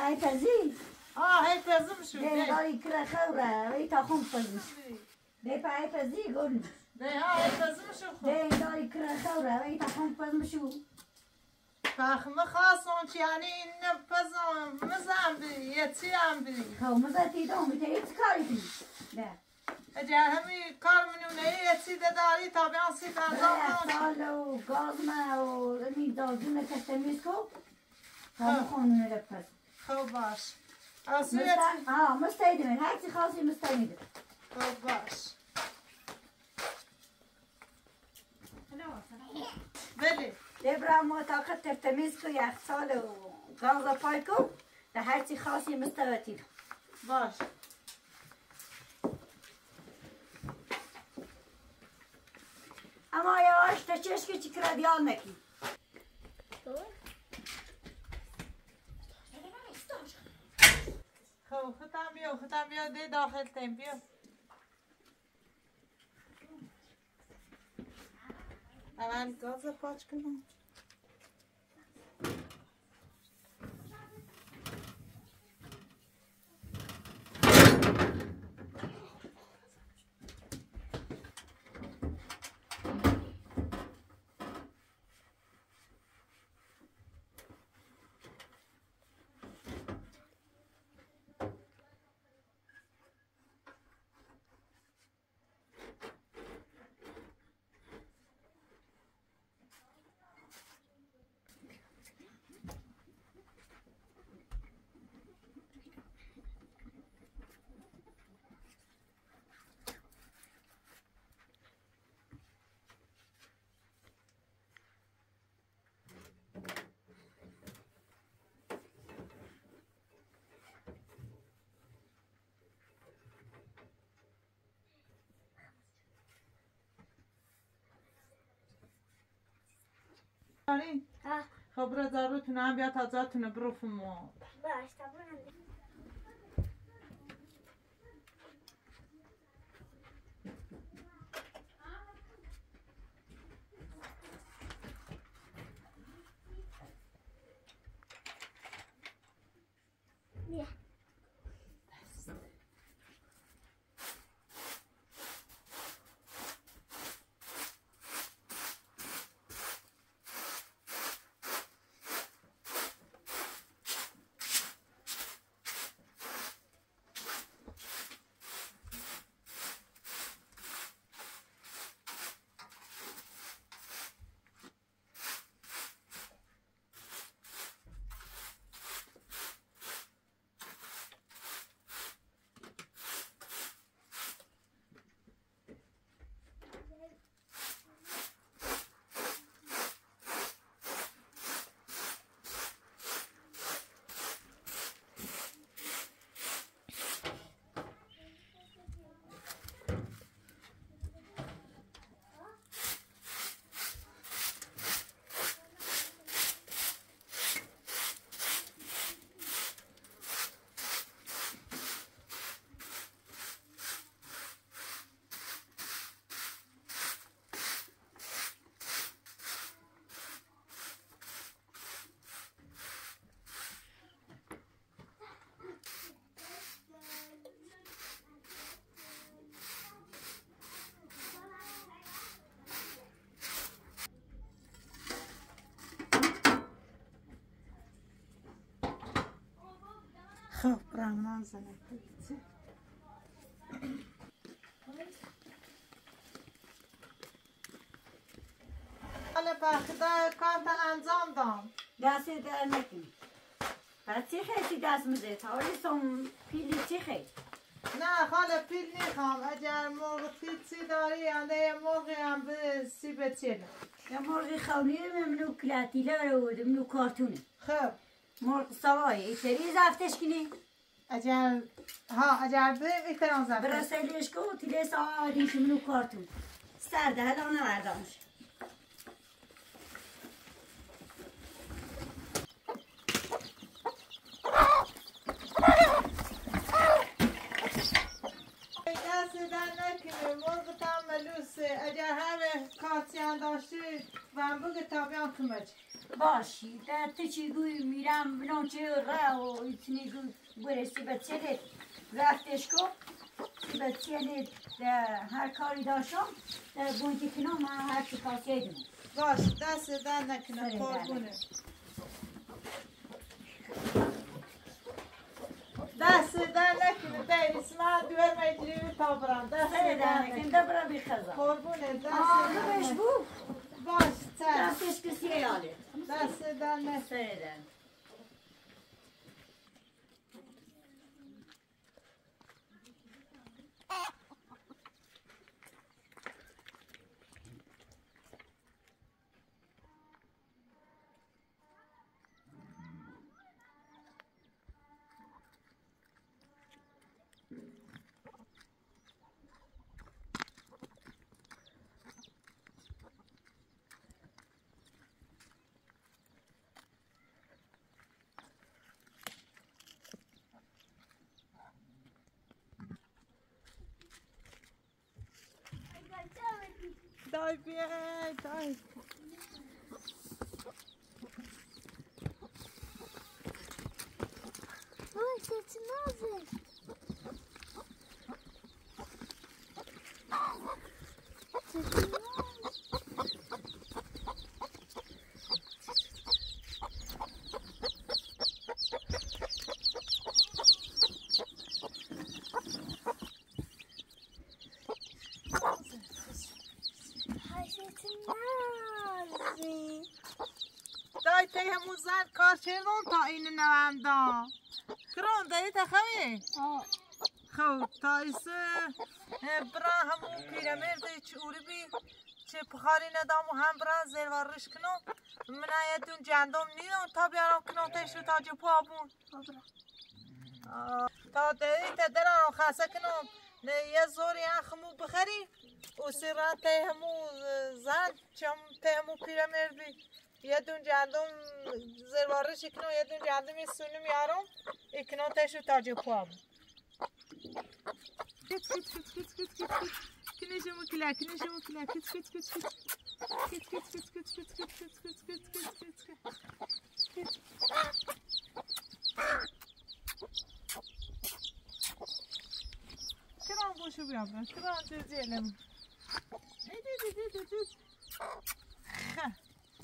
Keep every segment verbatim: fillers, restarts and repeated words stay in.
هاي تزي اه هاي تزم شو ده داري كلا خورة وي تاخم تزمش ده باي تزي قول ده هاي تزم شو خو ده داري كلا خورة وي تاخم تزمشو فاخمه خاصون يعني نفذون مزام بي يتيام بي خو مزاتي دوم تيت كاري بي لا اجا همي كار منو نهي يتي داري طبعا سيت انجام لا سالو غازما و امي دازونه كتميسكو هم خونونه لفظ خو باش اسويت مست اه مستعدين هاي خاصي مستعدين خو باش بله لبرا ما طاقت ترتمیز کو یک سال و غاز پای کو در هر چی خاصی مستوتی باش اما یواش تا چشکی چی کرد یاد نکی خب خودم بیا خودم بیا ده داخل تیم بیا اول گاز پاچ کنم آره خبر ضرورتون هم بیا تا جاتون بروف ما باش طبعا بیا خب رنگمان زنه حالا با خدا کارت انجام دام دست در نکنی برای چی خیلی دست میده تا ولی سم پیلی چی خیلی نه خاله پیل نیخوام اگر مرغ پیچی داری انده مرغی هم به سیب چیله یا مرغی خونی ممنو کلاتیلا رو ممنو کارتونه خب مرغ سوای ایتری زفتش کنی اگر ها اگر به میترم زفتش برسلیش کو تیله ساعدیش منو کارتون سرده هلا نوردانش مرغ تام ملوسه اگر هر کارتی داشتی و هم بگه تا بیان کمک باشی در تچی گوی میرم بنام چه را و ایتنی گوی برسی بچه رفتش کن بچه هر کاری داشتم در بونتی کنم من هر چی خاصیه دونم باش دست در نکنه قربونه دست در نکنه دیریس من دوار میجری تا برم دست در نکنه دبرم بی خزا قربونه دست آه در بش نکنه بو باش چند دستش کسی یاله دست در نکنه سره در دای بیای دای Ой, це нове. Це нове. دای تی همون زن کار چردون تا این نواندا کرون دایی تخوی خب تا ایسه برا همون پیرمرده چوری بی چه پخاری ندام و هم برا زیروارش کنم من ایدون جندم نیدم تا بیارم کنم تش رو تا جپو آبون تا دایی تا درارم خاصه کنم یه زوری اخمو بخری و سیران تی همون زن چم تی همون پیرمرده یه دون جندم زیروارش کنم یه دون جندم سونم یارم اکنم تش رو تا جپو آبون کت کت کت کت کت کت کت کنشمو کلا کنشمو کلا کت کت کت کت کت کت کت کت کت کت کت کت کت کت کرام بوشو بیام کرام جزیلم ایدی دی دی دی خه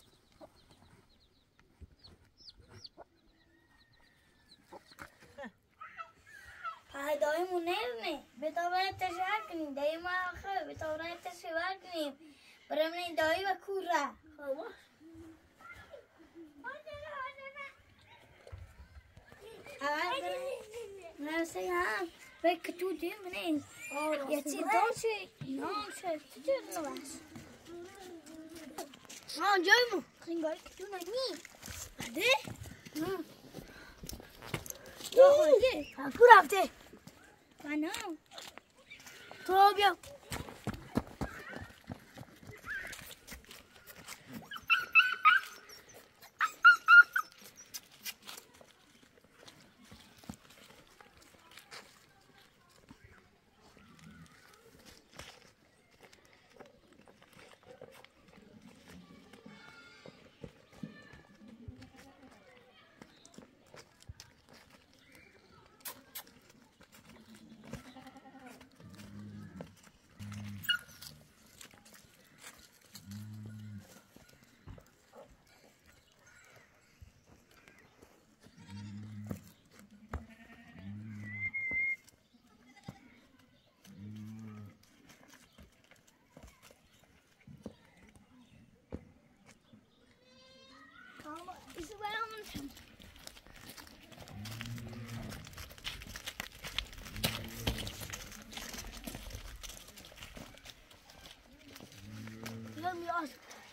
دایمون نمیدونه به طوران تشویر کنیم دایی ما آخر به طوران تشویر کنیم برای من دایی و کوره نه سی هم به کتو دی منین یه چی داشتی نام شد چه نواش آن جایمو خنگاری کتو نگی ده نه تو خودی تو رفته نه تو بیا Let me ask.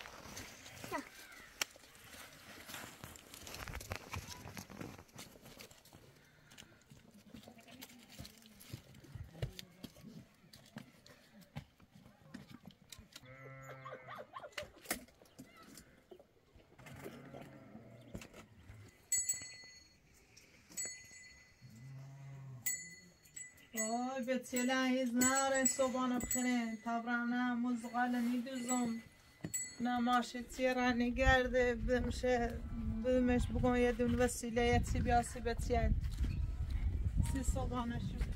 وای به تیله هیز ناره صبحانه بخیرین تابرانه مزغال نیدوزم نماشه تیرانی گرده بمشه بمش بگم یه دون وسیله یه تی بیاسی بتیل سی صبحانه شد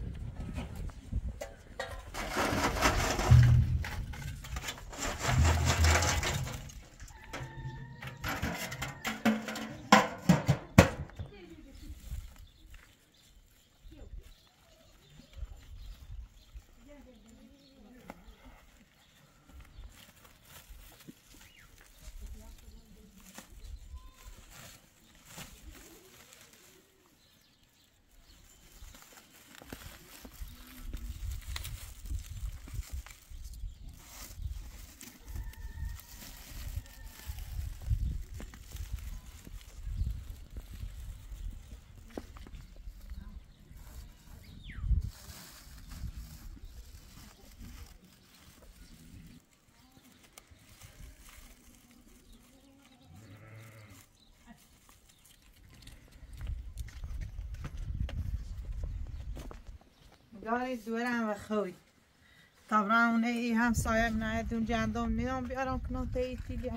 گاری دورم و خوی طبعا اونه ای هم سایه نه دون جندم میدم بیارم کنم تا ایتی بیا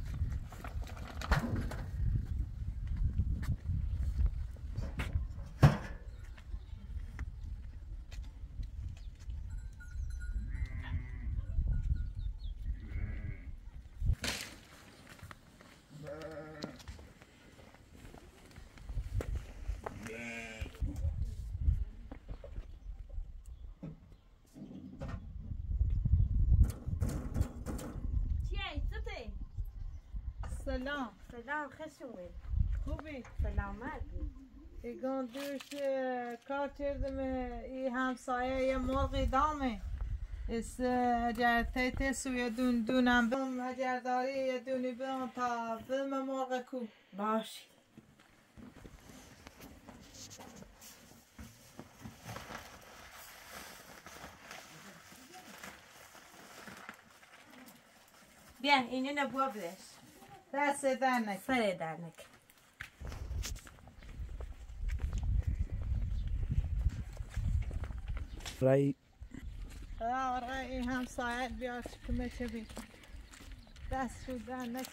سلام سلام خشومه خوبی؟ سلامت ایگان دوش کار کردم ای همسایه یه مرغی دامه اس اگر تیتی سوی دون دونم بم اگر داری یه دونی بم تا بم مرغ کو باش بیا اینو نبوا بدش دست درنک سر درنک رای آره این همسایه بیاد کمه چه بی دست شو درنک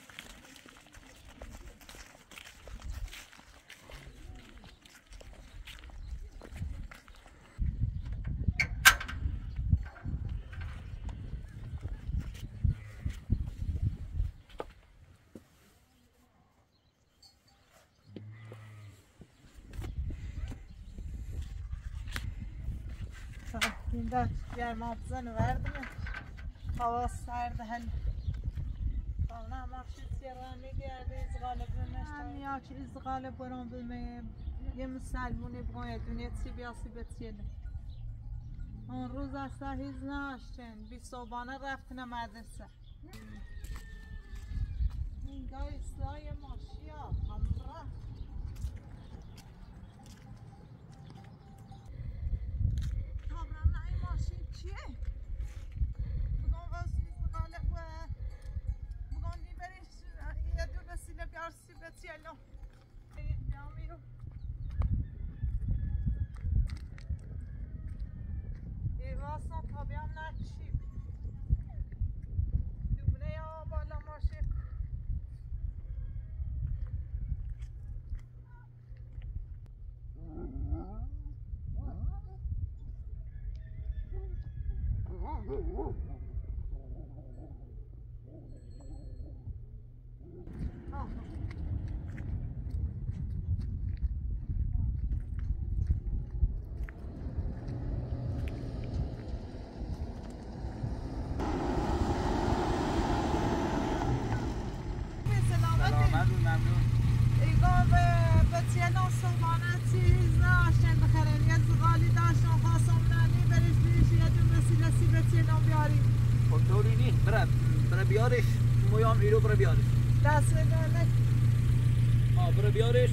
این دست گرما بزن وردمه هوا سرد هل نه مخشید سیران میگرده ازغال بمشت هم یا که ازغال برام بمه یه مسلمونی بگم یه دنیا سی بیاسی بتیله اون روز اصلا هیز ناشتن بی صبحانه رفتن مدرسه این گای اصلاحی ماشیا همراه چیه؟ بگم واسه غالب و بگم نیبریش یه دو وسیله بیارسی بتیلو بیامیرو ای واسه تا بیام نکشید دوبله یا بالا ماشه بیارش مویام ایرو برای بیارش دست بدنک آه برای بیارش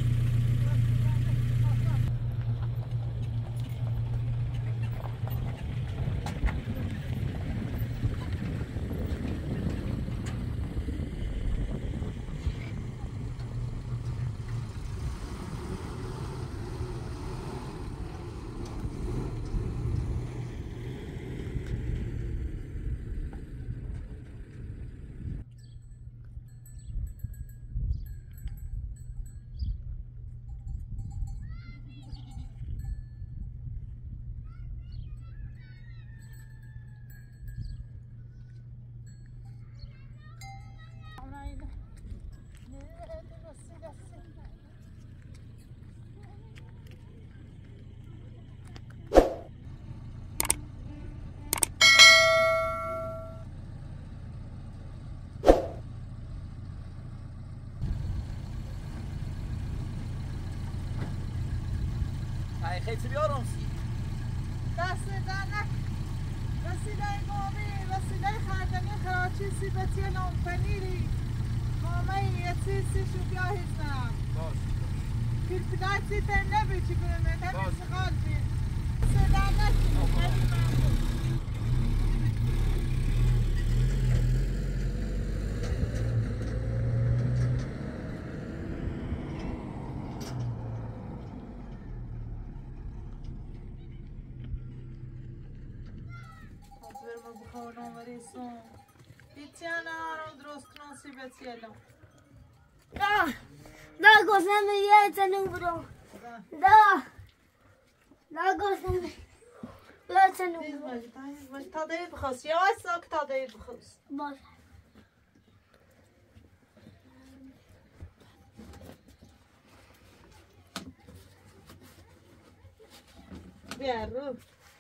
این خیلی بیارم سی دست دانک وسیله گامی وسیله خردنی خراچی سیبتی لام پنیری مامه یه چیزی شو بیا هیزنم باش پیر پدر سی تر نبی چی کنه من باش. همین سخال بیر دست دانک خیلی ممنون برم بخورم و ریسون بیتیانه آرام درست کنم سیبتی الان دا دا گفتم یه تنو برو دا دا گفتم یه تنو دیز برو باش دیز باش تا دید بخواست یا ایسا که تا دید بخواست باش بیا رو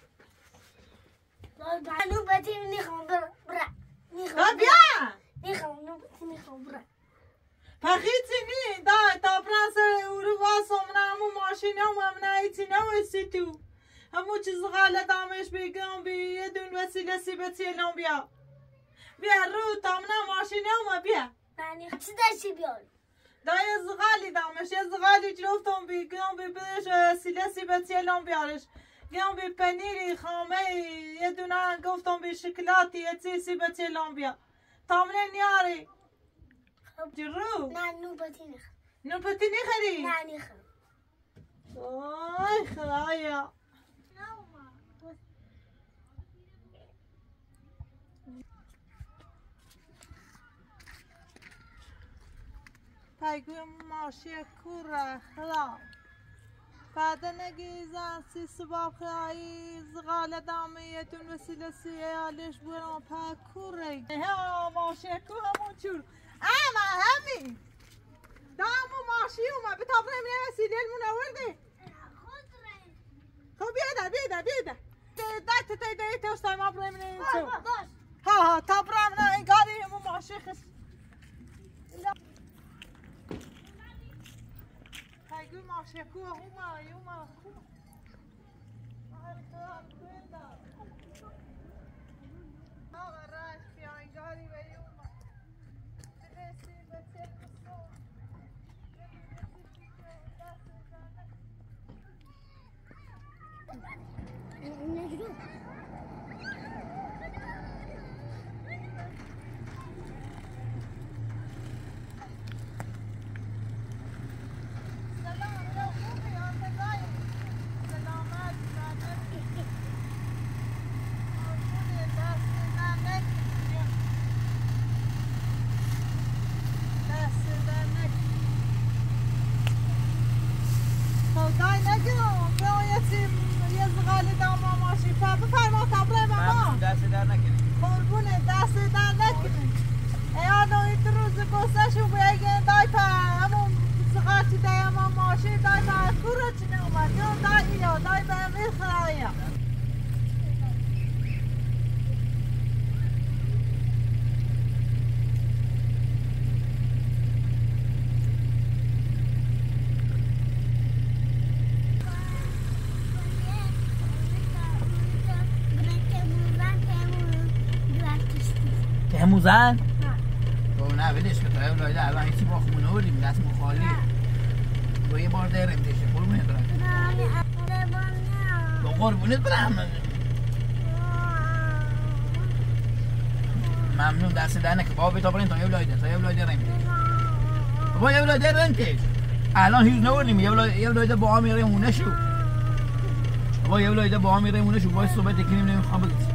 دا نو بتی میخوام برا برا دا میخوام بیا میخوام نو بتی میخوام برا پخیتی نی دا تا پرنس اورو واسم نه همو ماشینه هم هم نه ایتی نویسی تو همو چیز غاله دامش بگم بی یه دون وسیله سیبتی الان بیا بیا رو تا نه ماشینه هم بیا نانی چی داشتی بیار دا یه زغالی دامش یه زغالی جلوفتم بگم بی بدش وسیله سیبتی الان بیارش گم بی پنیری خامه یه دونه گفتم بی شکلاتی یه چیز سیبتی الان بیا تا منه نیاری جرو نه نو بتی میخوام نو پتی نخری نه میخوام آی خدایا پیگوی ماشی کوره خلا بعد نگیزن سی سباب خیایی زغال دامه یه دون وسیله سیه آلش برام پا کوره ها ماشی کو همون چور اما همین دامو ماشی اومد به تابره منه وسیله المون آورده خب بیاده بیاده بیاده دایت تای دایت توستای ما برای منه این تو باش ها ها تا برای منه این گاری همون ماشی خس پیگوی ماشی کو هما یوما خوب آقا راش بیاین گاری و یوما بسی بسی بسون نجرو سلام لو خوبی آنتگاهی سلامت سلامت آنگونه دست ننک دست ننک خدای نگیرم به یه چیم یه زغالی داما ماشی پا بفرما تبره ماما دست در نکنی قربونه دست در نکنی ایانو این روز گسته شو بگین دای پا همون زغالی دای همون ماشی دای پا کوره چی نومد یا دای یا دای پا همین خدایی همون زن؟ تو نه ولش که تا اولایده الان هیچی با خونه بردیم دست مخالی با یه بار درم تشه قربونت برم با قربونت برم ممنون دست در نکه بابا بیتا برین تا یه اولایده تا یه اولایده رم تشه بابا یه اولایده رم تشه الان هیچ نوردیم یه اولایده با هم میره مونه شو بابا یه اولایده با هم میره مونه شو باید صحبت کنیم نمیخوام بگید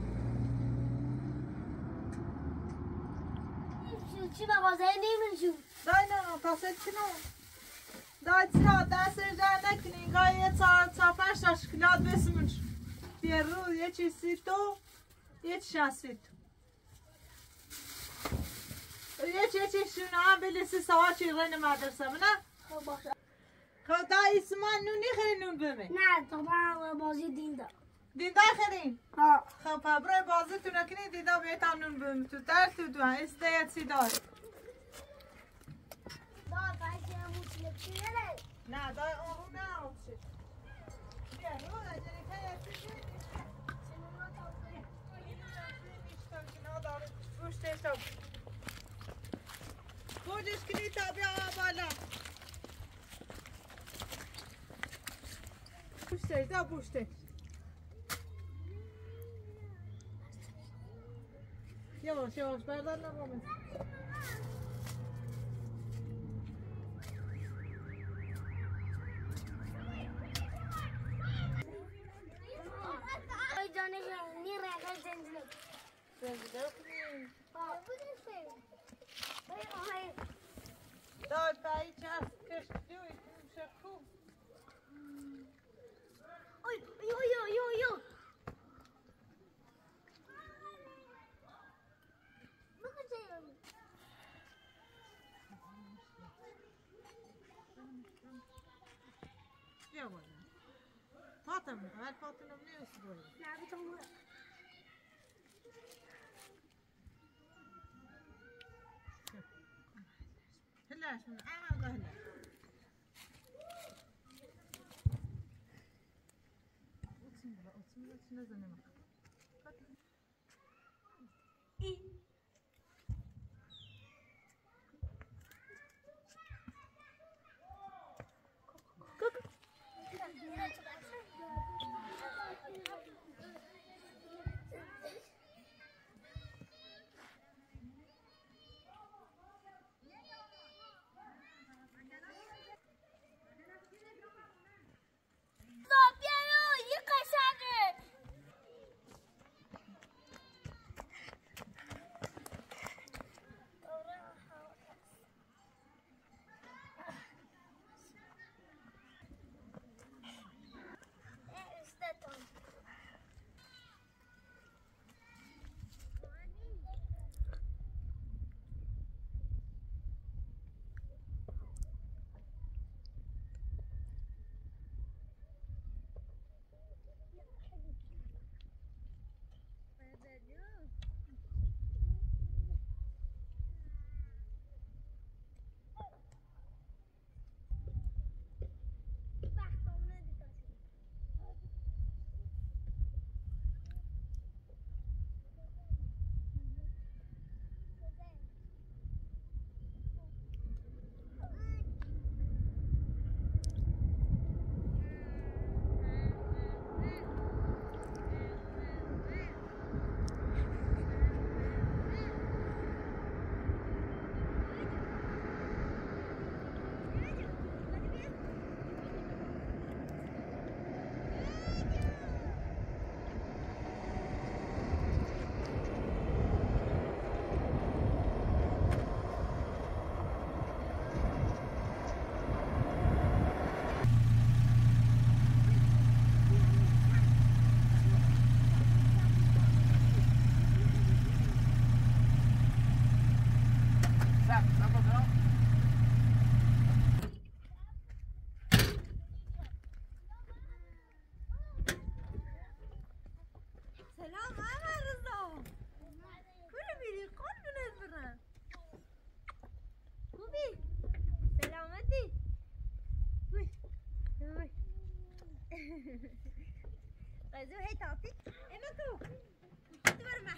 چی مغازه نیمون شو دای نه تاسه کنو دای چرا دست در نکنی گاهی یه چهار چهار پنج تا شکلات بسمونش بیا رو یه چیزی تو یه چیزی تو یه چیزی شونه هم بلیسی سوا چی غین مدرسه منه خب باشه. خب دای اسمان نونی خیلی نون بمه نه تا با بازی دین دا. دین دای خیلی ها. خب برای بازی تو نکنی دیدا بیتا نون بمه تو در تو دو استیت سی دار دا باید همون سلکتی نره. نه دای اون رو نه اون چی بیا رو نجاری که یه چیزی سنونا تازه. بودش کنی تا بیا بالا پوشته دا پوشته یواش یواش بردار نمومه Ay canım ni regal zenzile. زنجده کنی Ha bu ne şey? Ay ay. دای پایی چست کشت دوی کنشه خوب Oy yo yo yo yo. Bu ne şey? بیا بالا فاطمه هر فاطمه نیست بالا Ne bir tane. هلاش من اعمل هلا اوتسم اوتسم اوتسم نزنه ما قزو هي تعطيك امكو تبرمع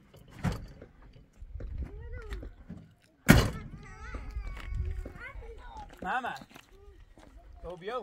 ماما تو بیو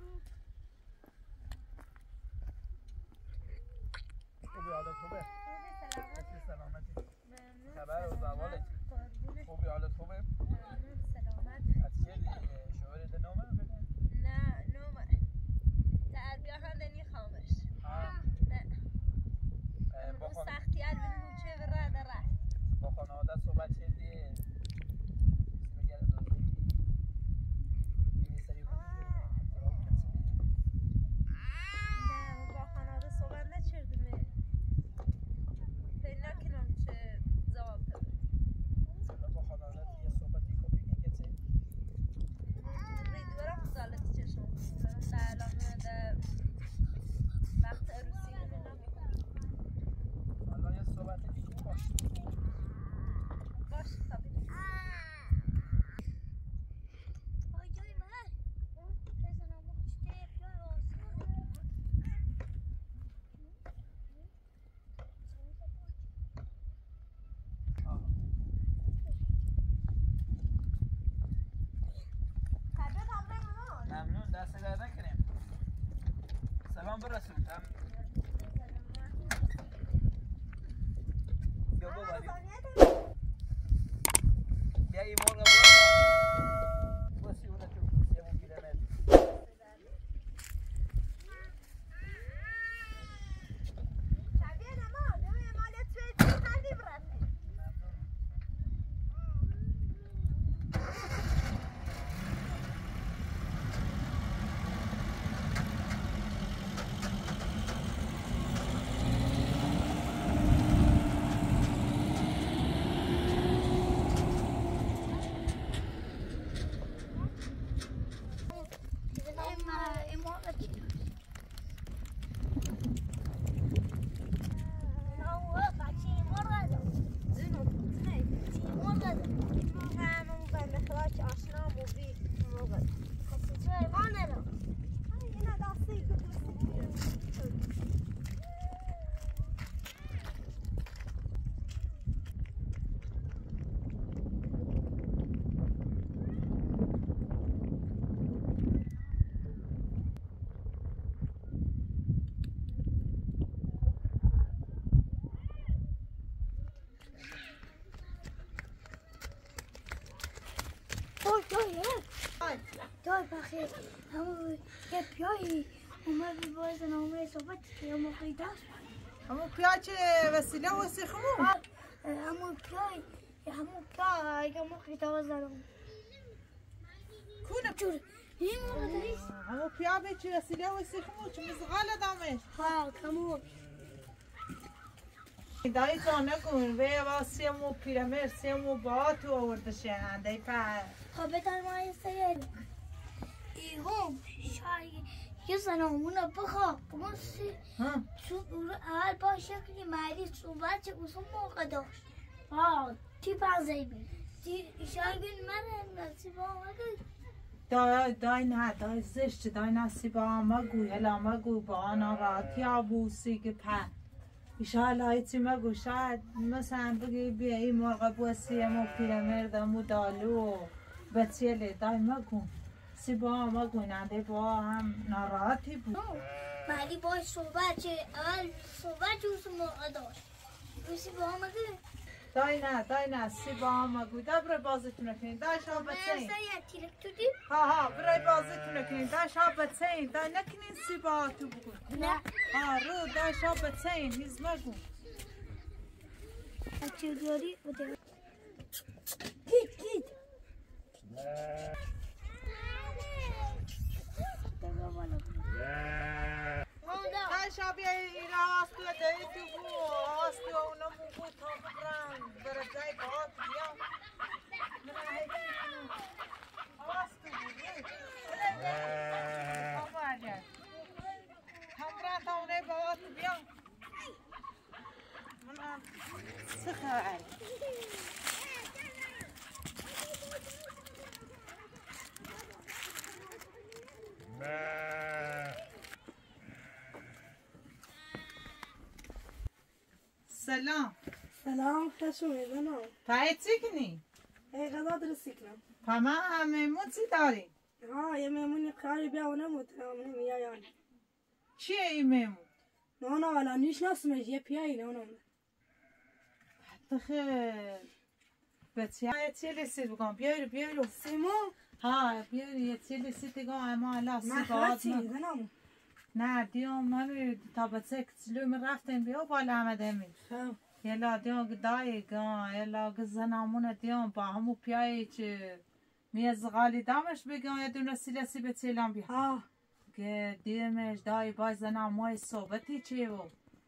خوبی حالت خوبه؟ خوبی سلامتی خبر و زوالت خوبی حالت خوبه؟ سلامت از چه شعور ده نومه بده؟ نه نومه تربیه هم دنی خامش نه با رو خانه سختیت به موچه و رد رد با خانواده صحبت چه دیه؟ بگره دوست ممنون دست درد نکنیم سلام برسون هم بیا بابا بیا این مرغ بابا باسی اونا تو سیمون پیرمت شبیه نما نمه مالت توی خندی برسید دای بخیر همون یه پیایی اومد باز نامه صحبت که موقعی داشت همون پیا چه وسیله و سیخمون همون پیایی همون پیا اگه موقعی داشت دارم کونه جور این موقع داریست همون پیا به چه وسیله و سیخمون چه مزغال دامش ها کمون دایی جانه کن و واسی مو پیرمر سی مو با تو آورده شهنده ای پر خب بتر ما این سیر ایهم شاید یه زنامونه بخواب بگوستی تو اول با شکلی مردی صحبت چه اصلا موقع داشت ها تی پرزایی بید تی شاید من نصیب آمده دای دای نه دای زشت دای نصیب آمگو هلا مگو با آنا راتی آبوسی که پر ایشالا ایچی مگو شاید مثلا بگی بیا این مرغ بوسی مو پیرمرد مو دالو و بچیله دای مگو سیبا مگو ننده با هم ناراحتی بود مردی باید صحبت چه اول صحبت چه اصلا موقع داشت بسی با آمده دای نه دای نه سیبا مگو دا برای بازتون کنید دای شا بچه این من یه تیرک تو دی ها ها برای بازتون کنید دای شا بچه این دای نکنین سیبا تو بگو نه ها رو دای شا بچه این هیز مگو چه داری بده گید گید دای شا بیا اینا آستو دایی تو بو آستو اونا بو بو تا ببرن برای جای باید بیا من هیچی کنم آستو بو هم برگرد هم برن تا اونه باید بیا من سخر سلام سلام خوش اومدین. پای چی کنی؟ ای غذا درستی کنم. پما هممون چی داری؟ ها یه میمونی خیلی بیا و نموترم نمیایان. چیه این میمون؟ نه نه ولی نشناسمش یه پیایی نه نه. بخیر. بچه های چی لیستی بگم بیایرو بیایرو. سیمو؟ ها بیایرو یه چی لیستی بگم اما الان سی من باید خلاصی زنم. نه دیام من تا بچه کتلو من رفتن بیا بالا آمده می. خب. یلا دیام گدای گان یلا گزنامون دیام با همو پیایی چه میز غالی دامش بگم یه دونه سیلسی به چیلان بیا. ها. که دیمش دای باز زنامای صحبتی چه و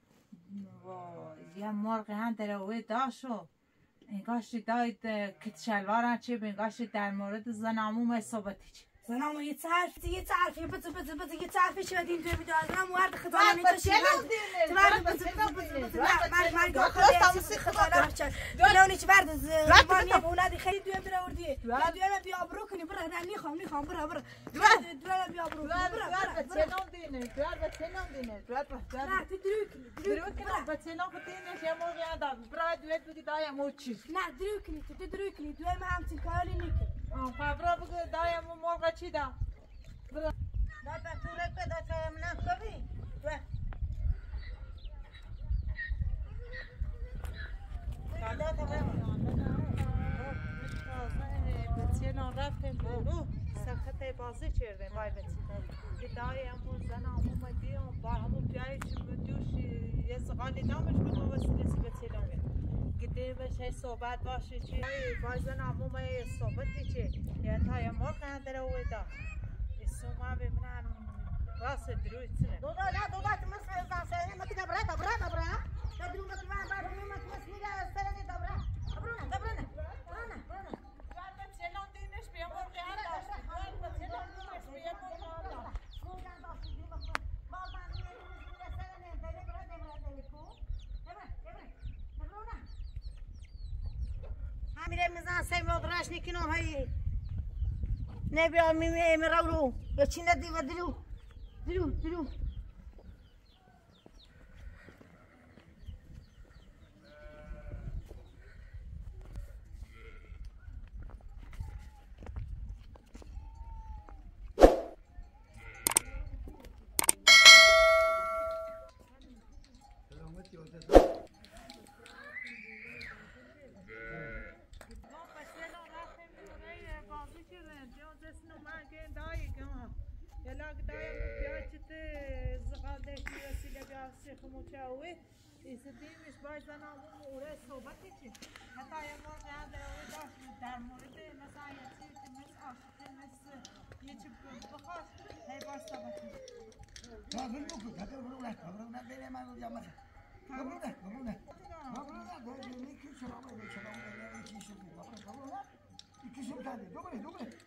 یه مرغ هم در اوی داشو اینگاشتی داید کت شلوارن چه بینگاشتی در مورد زنامو صحبتی چه زنم یه تعرفی یه تعرفی بس بس بس یه تعرفی شو دین تو بیدار زنم ورد خطا بعد نمیشه بچه نو دینه تبارك بس بس بس مرگ مرگ خلاص تمسي خطا لا رجال لوني تبارد زمان اولادي خلي دوام برا وردي دوام بيا بروكني برا ني خام ني خام برا برا دوام بيا بروكني برا برا بچه نو دینه دوام بچه نو دینه دوام دوام لا تدركني دروکنه بچه نو دینه یه مرغ یاد برا دوام بگی دای موچی لا تدركني تدركني دوام هم تكالي نيك آه فبرا بگو دای مرغ چی دا لا بتورك بده چایم نکوی و دادا تمام بچه‌ها رفتن برو سخت بازی چرده وای بچه گدای همون زن همون مدیون با همون پیایش مدیوش یه زغالی نامش به ما وسیله سی بچه نامه گده بشه صحبت باشه چی وای زن همون مای صحبتی چی یا تا یا مرغ اندره ویدا اسوما ببینن راست دروی چنه دودا لا دودا تمس زاسه ما كده برا برا برا تدرو ما كمان بعد ما تمس ميلا سنه دبرا دبرنا دبرنا برنا برنا بعد چلون دینش بیا مرغ انداش بعد چلون دینش بیا مرغ انداش میره میزن سه مدرش نکنم هایی نبی میمی مرورو یا چی ندی و درو درو درو استدیمش باید زنم اون اوره صحبتی چی حتی یه مرغ هم اوره داشت در مورد مثلا یه چیزی مثل عاشقی مثل یه چی بخواست هی باید صحبتی قبول بکن قبول برو نه قبول نه بین من رو جمعه قبول نه قبول نه قبول نه قبول نه کی شما باید شما باید یکی شو قبول قبول نه یکی شو کرده دوباره دوباره